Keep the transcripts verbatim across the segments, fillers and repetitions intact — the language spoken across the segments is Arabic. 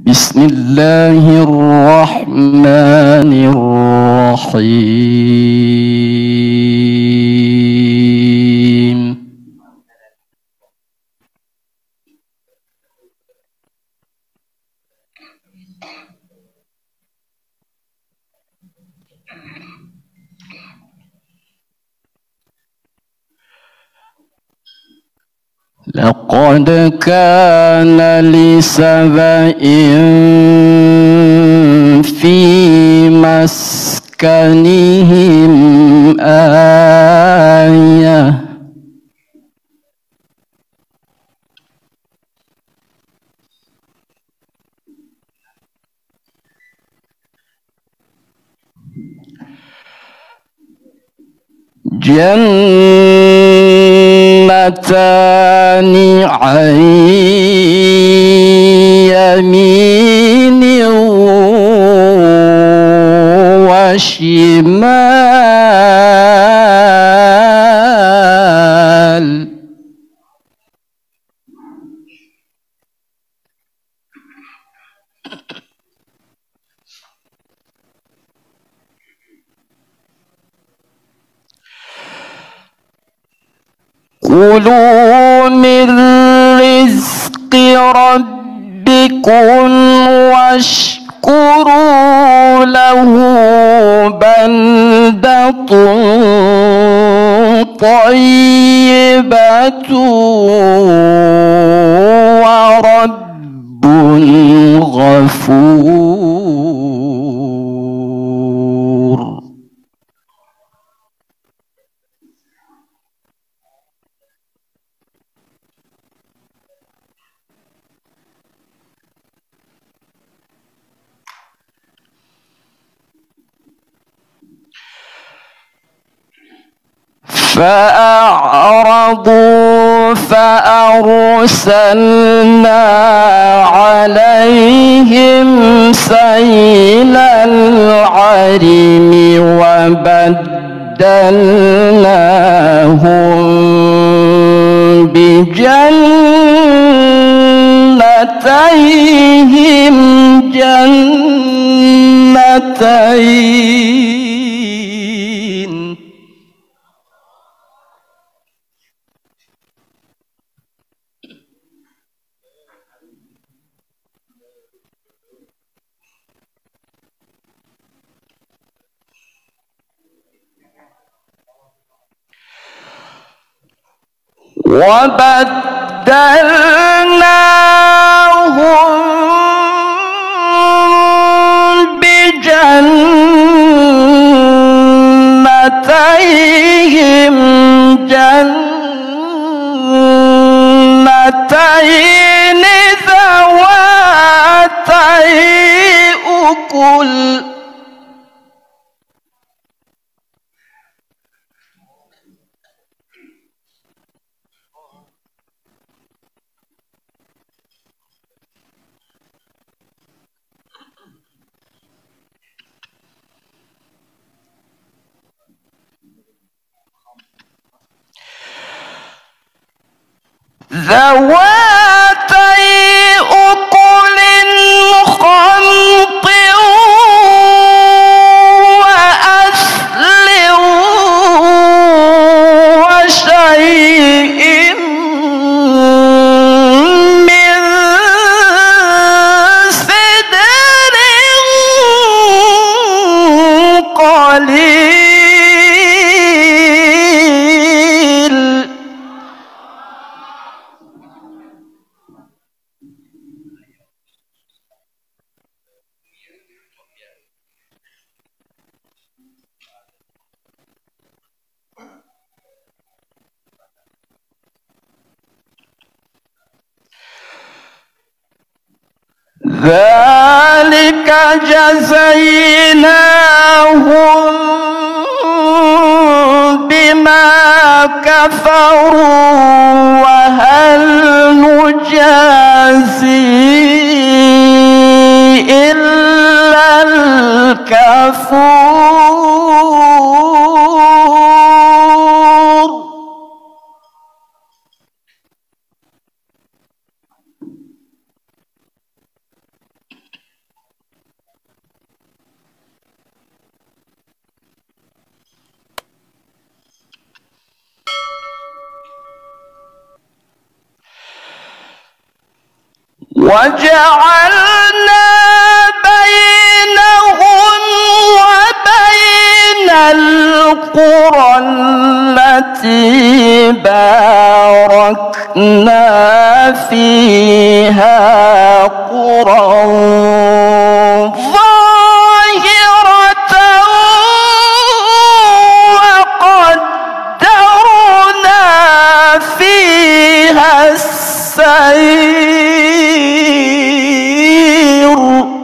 بسم الله الرحمن الرحيم. لقد كان لسبإ في مسكنهم آية جنتان عن يمين وشمال كلوا من رزق ربكم واشكروا له بلدة طيبة ورب غفور. فأعرضوا فأرسلنا عليهم سيل العرم وبدلناهم بجنتيهم جنتين وبدلناهم بجنتيهم جنتين ذواتي أكل ذواتي أكل خمط وأثل وشيء من سدر قليل. ذلك جزيناهم بما كفروا وهل نجازي إلا الكفور. وجعلنا بينهم وبين القرى التي باركنا فيها قرى ظاهرة وقدرنا فيها السير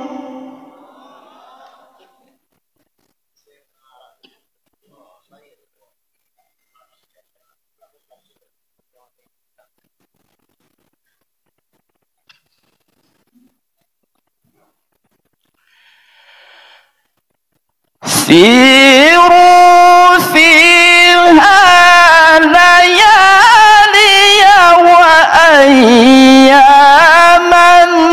سيروا فيها ليالي وأياما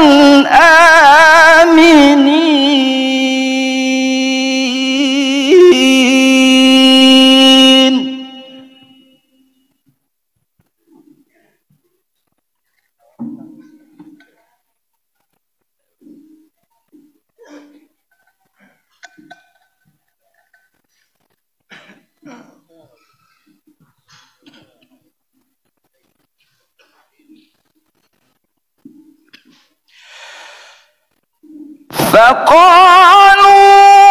آمنين. فقالوا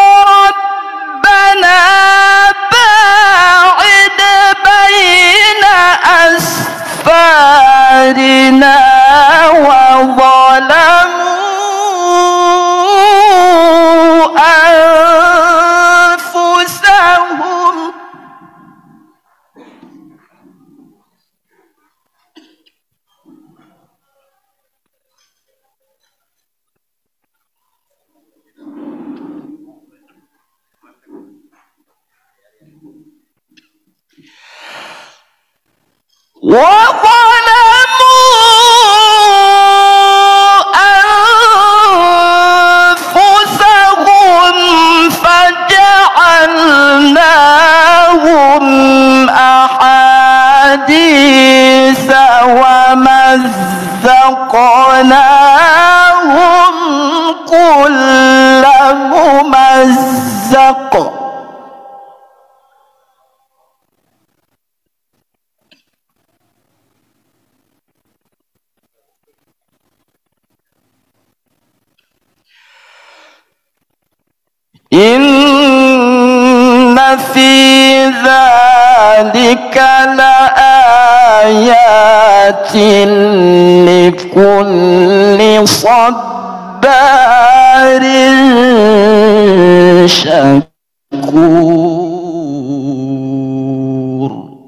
ربنا باعد بين أسفارنا وظلموا أنفسهم وظلموا أنفسهم فجعلناهم أحاديث ومزقناهم كل ممزق إن في ذلك لآيات لكل صبار شكور.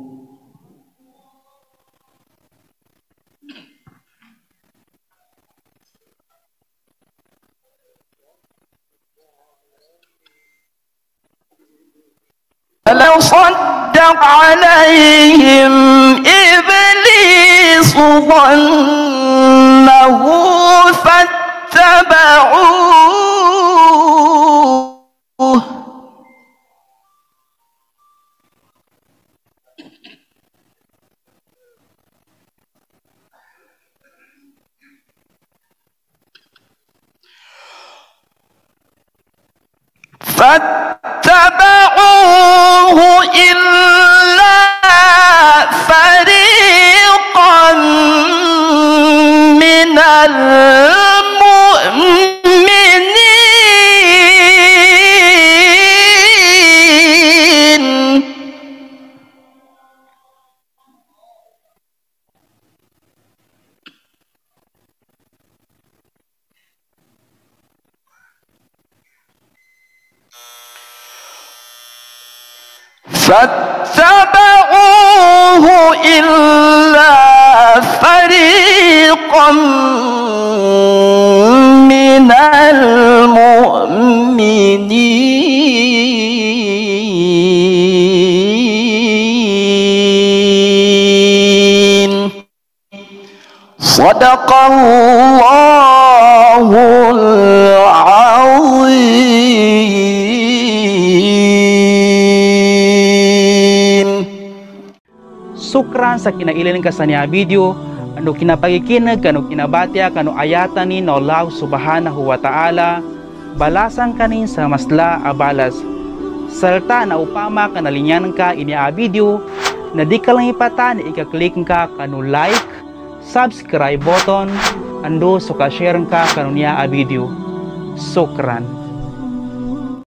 فلو صدق عليهم إبليس ظنه فاتبعوه فاتبعوه إلا فريقا من المؤمنين. فاتبعوه إلا فريقا من المؤمنين. صدق الله العظيم. Sukran sa kinailan ka sa niya video. no kinapagikinag kano kinabatya kano ayatan ni no Allah subhanahu wa ta'ala balasan kanin sa masla abalas salta na upama kanalinyan ka ini a video na di ka lang ipatan ika-click ka kano like subscribe button ando so ka share ka kano niya a video. Sukran.